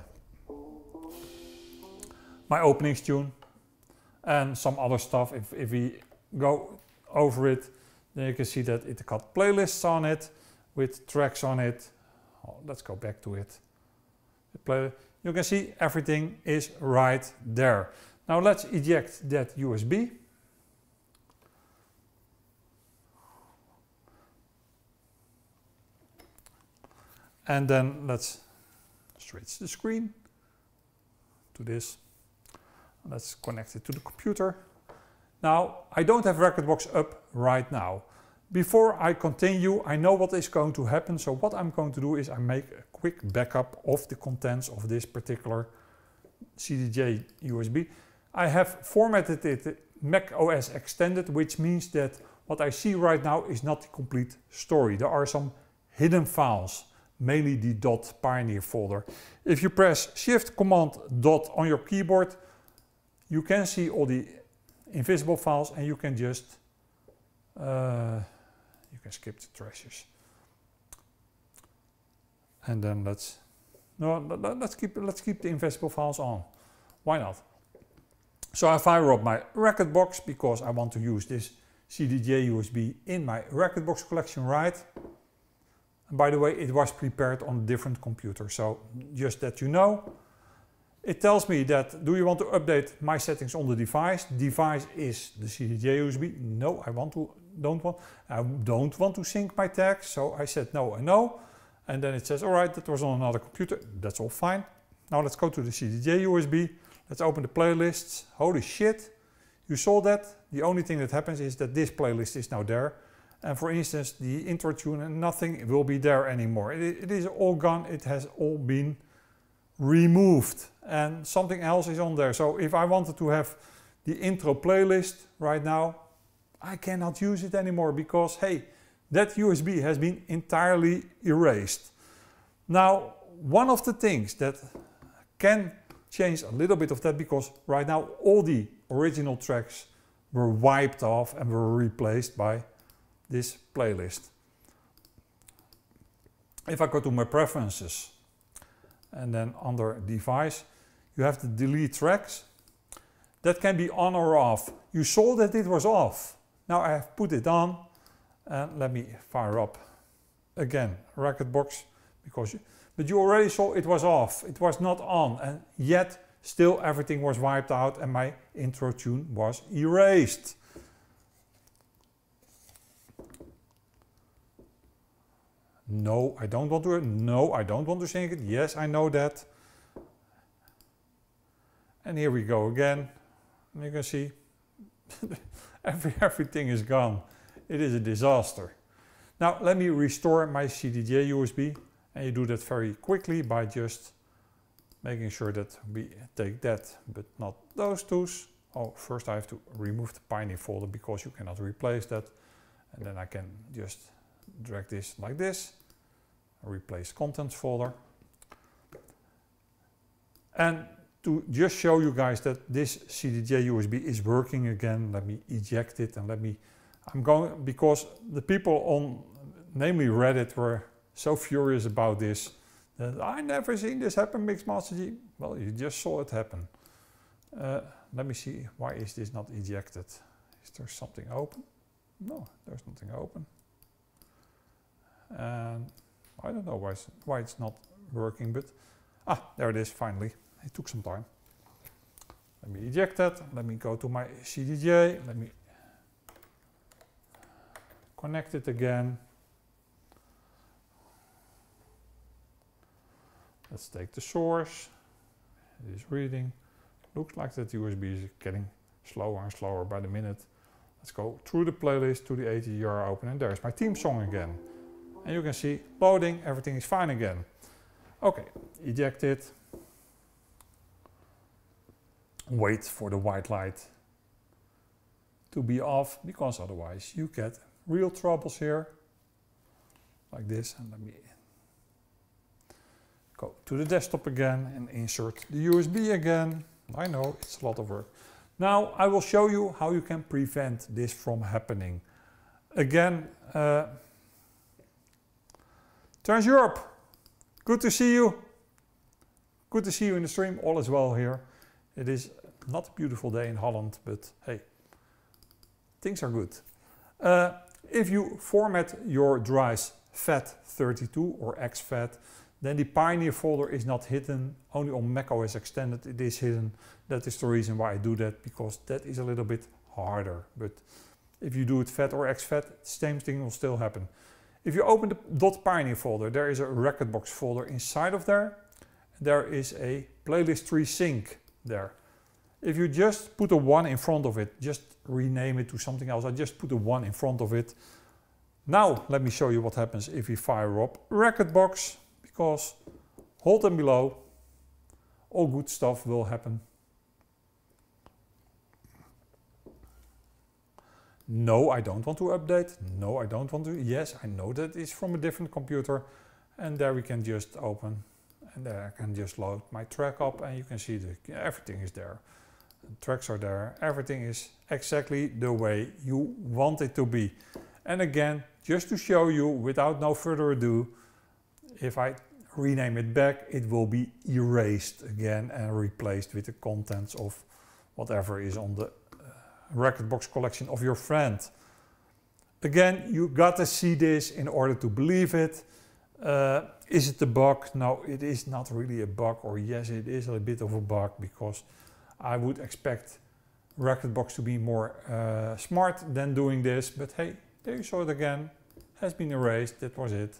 my openings tune and some other stuff. If we go over it, then you can see that it got playlists on it with tracks on it. Oh, let's go back to it. You can see everything is right there. Now let's eject that USB. And then let's switch the screen to this. Let's connect it to the computer. Now, I don't have Rekordbox up right now. Before I continue, I know what is going to happen. So what I'm going to do is I make a quick backup of the contents of this particular CDJ USB. I have formatted it Mac OS Extended, which means that what I see right now is not the complete story. There are some hidden files, mainly the .pioneer folder. If you press Shift Command dot on your keyboard, you can see all the invisible files, and you can just you can skip the trashes. And then let's keep the invisible files on. Why not? So I fire up my Rekordbox because I want to use this CDJ USB in my Rekordbox collection, right? And by the way, it was prepared on a different computer, so just that you know. It tells me that, do you want to update my settings on the device? Device is the CDJ USB. No, I don't want to sync my tags, so I said no and no. And then it says, all right, that was on another computer. That's all fine. Now let's go to the CDJ USB. Let's open the playlists. Holy shit, you saw that? The only thing that happens is that this playlist is now there. And for instance, the intro tune and nothing will be there anymore. It is all gone. It has all been removed. And something else is on there. So if I wanted to have the intro playlist right now, I cannot use it anymore because, hey, that USB has been entirely erased. Now, one of the things that can change a little bit of that, because right now all the original tracks were wiped off and were replaced by this playlist. If I go to my preferences and then under device, you have the delete tracks. That can be on or off. You saw that it was off. Now I have put it on, and let me fire up again Rekordbox, but you already saw it was off. It was not on, and yet still everything was wiped out and my intro tune was erased. No, I don't want to. No, I don't want to sync it. Yes, I know that. And here we go again. And you can see everything is gone. It is a disaster. Now let me restore my CDJ USB, And you do that very quickly by just making sure that we take that, but not those two. Oh, first I have to remove the Pioneer folder because you cannot replace that. And then I can just drag this like this, replace contents folder. And to just show you guys that this CDJ USB is working again, let me eject it and I'm going, because the people on, namely Reddit, were so furious about this, that I never seen this happen, Mixmaster G. Well, you just saw it happen. Let me see, why is this not ejected? Is there something open? No, there's nothing open. And I don't know why it's not working, but there it is, finally. It took some time. Let me eject that. Let me go to my CDJ. Let me connect it again. Let's take the source. It is reading. Looks like that USB is getting slower and slower by the minute. Let's go through the playlist to the ATR open, and there's my theme song again. And you can see loading, everything is fine again. Okay, eject it. Wait for the white light to be off, because otherwise you get real troubles here. Like this, and let me go to the desktop again and insert the USB again. I know, it's a lot of work. Now I will show you how you can prevent this from happening. Again, Trans Europe, good to see you. Good to see you in the stream, all is well here. It is not a beautiful day in Holland, but hey, things are good. If you format your drives FAT32 or exFAT, then the Pioneer folder is not hidden. Only on macOS Extended it is hidden. That is the reason why I do that, because that is a little bit harder. But if you do it FAT or exFAT, the same thing will still happen. If you open the .pioneer folder, there is a Rekordbox folder inside of there. There is a playlist tree sync there. If you just put a 1 in front of it, just rename it to something else. I just put a 1 in front of it. Now let me show you what happens if we fire up Rekordbox, because hold them below, all good stuff will happen. No, I don't want to update. No, I don't want to. Yes, I know that it's from a different computer. And there we can just open. And there I can just load my track up, and you can see that everything is there. The tracks are there. Everything is exactly the way you want it to be. And again, just to show you without no further ado, if I rename it back, it will be erased again and replaced with the contents of whatever is on the Rekordbox collection of your friend. Again, you gotta see this in order to believe it. Is it a bug? No, it is not really a bug, or yes, it is a bit of a bug, because I would expect Rekordbox to be more smart than doing this, but hey, there you saw it again, has been erased, that was it.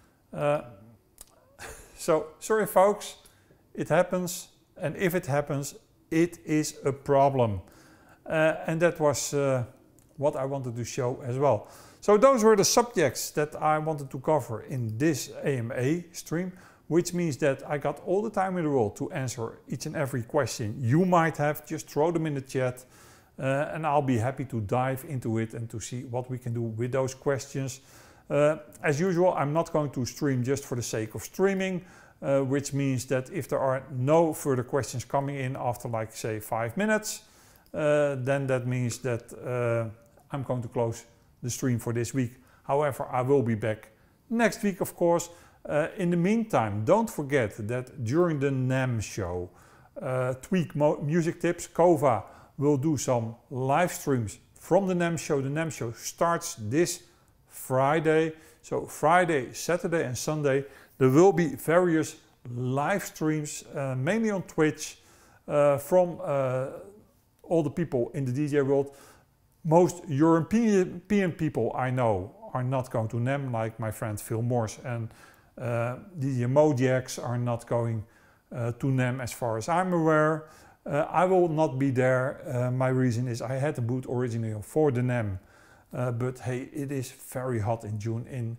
So, sorry folks, it happens, and if it happens, it is a problem. And that was what I wanted to show as well. So those were the subjects that I wanted to cover in this AMA stream, which means that I got all the time in the world to answer each and every question you might have. Just throw them in the chat and I'll be happy to dive into it and to see what we can do with those questions. As usual, I'm not going to stream just for the sake of streaming, which means that if there are no further questions coming in after, like, say 5 minutes, then that means that I'm going to close the stream for this week. However, I will be back next week, of course. In the meantime, don't forget that during the NAMM show, Tweak Music Tips, Kova will do some live streams from the NAMM show. The NAMM show starts this Friday. So Friday, Saturday and Sunday, there will be various live streams, mainly on Twitch, from all the people in the DJ world. Most European people I know are not going to NAMM, like my friend Phil Morse, and the Mojax are not going to NAMM as far as I'm aware. I will not be there. My reason is I had a boot originally for the NAMM, but hey, it is very hot in June in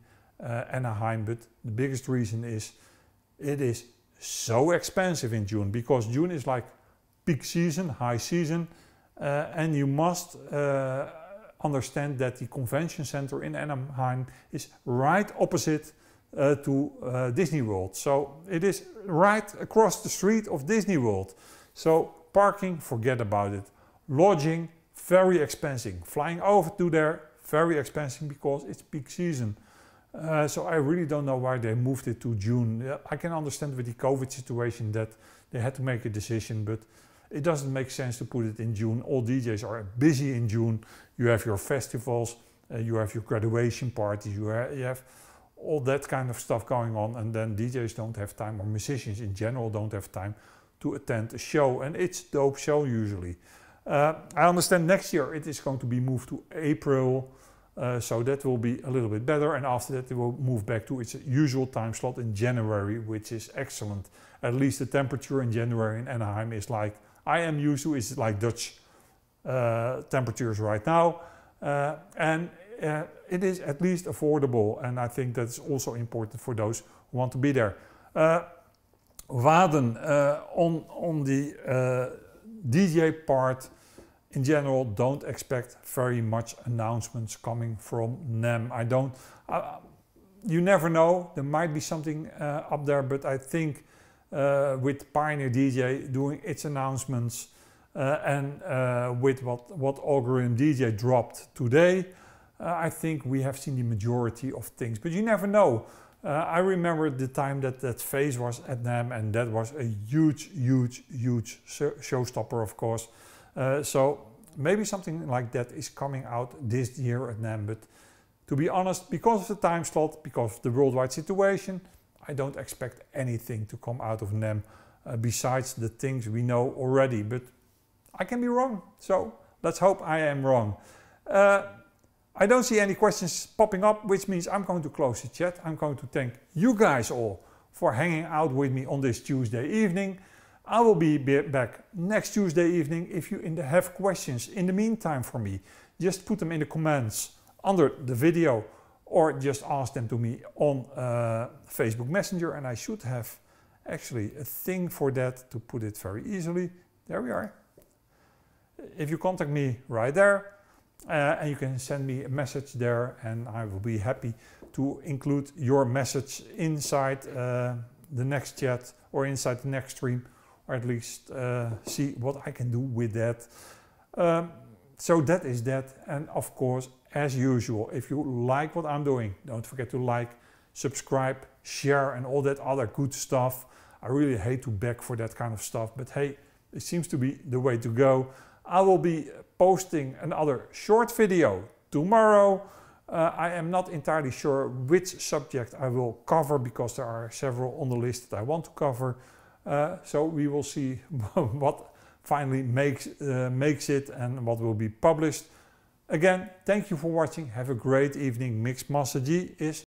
Anaheim, but the biggest reason is it is so expensive in June, because June is like peak season, high season, and you must understand that the convention center in Anaheim is right opposite to Disney World. So it is right across the street of Disney World. So parking, forget about it. Lodging, very expensive. Flying over to there, very expensive because it's peak season. So I really don't know why they moved it to June. I can understand with the COVID situation that they had to make a decision, but it doesn't make sense to put it in June. All DJs are busy in June. You have your festivals, you have your graduation parties, you have all that kind of stuff going on, and then DJs don't have time, or musicians in general don't have time to attend a show, and it's a dope show usually. I understand next year it is going to be moved to April, so that will be a little bit better, and after that it will move back to its usual time slot in January, which is excellent. At least the temperature in January in Anaheim is like I am used to, is like Dutch temperatures right now, and it is at least affordable, and I think that's also important for those who want to be there. Waden, on the DJ part, in general, don't expect very much announcements coming from NAMM. You never know, there might be something up there, but I think with Pioneer DJ doing its announcements and with what Algorithm DJ dropped today, I think we have seen the majority of things, but you never know. I remember the time that Phase was at NAMM, and that was a huge showstopper, of course. So maybe something like that is coming out this year at NAMM, but to be honest, because of the time slot, because of the worldwide situation, I don't expect anything to come out of NAMM besides the things we know already, but I can be wrong, so let's hope I am wrong. I don't see any questions popping up, which means I'm going to close the chat. I'm going to thank you guys all for hanging out with me on this Tuesday evening. I will be back next Tuesday evening. If you have questions in the meantime for me, just put them in the comments under the video, or just ask them to me on Facebook Messenger, and I should have actually a thing for that to put it very easily. There we are. If you contact me right there, and you can send me a message there, and I will be happy to include your message inside the next chat or inside the next stream, or at least see what I can do with that. So that is that, and of course, as usual, if you like what I'm doing, don't forget to like, subscribe, share, and all that other good stuff. I really hate to beg for that kind of stuff, but hey, it seems to be the way to go. I will be posting another short video tomorrow. I am not entirely sure which subject I will cover, because there are several on the list that I want to cover. So we will see what finally makes it and what will be published. Again, thank you for watching. Have a great evening. Mixmaster G is